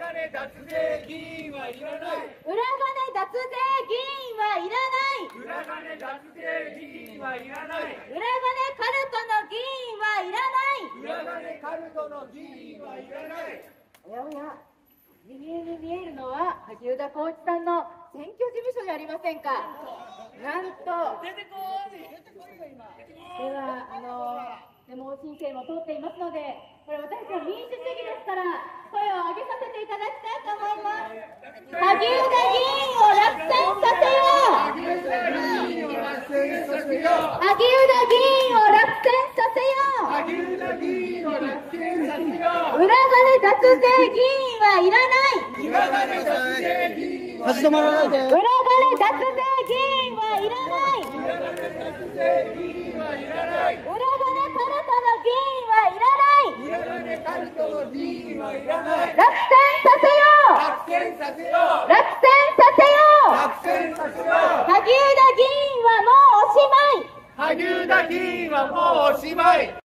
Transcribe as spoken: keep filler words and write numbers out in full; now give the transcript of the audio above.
金脱税議員はいらない。 裏金脱税議員はいらない。 裏金脱税議員はいらない。 裏金カルトの議員はいらない。 裏金カルトの議員はいらない。 おやおや、右上に見えるのは萩生田光一さんの選挙事務所じゃありませんか。なんと出てこい。出てこいよ今。 ではあのデモ申請も通っていますので、これ私たちは民主主義ですから声を上げさせていただきたいと思います。萩生田議員を落選させよう。 萩生田議員を落選させよう。 萩生田議員を落選させよう。 萩生田議員を落選させよう。 裏金脱税議員はいらない。 裏金脱税議員は立ち止まらないで。 裏金脱税議員はいらない。 裏金脱税議員はいらない。 裏金カルトの議員はいらない。 裏金カルトの議員はいらない。 落選させよう。 落選させよう。 落選させよう。 落選させよう。 萩生田議員はもうおしまい。 萩生田議員はもうおしまい。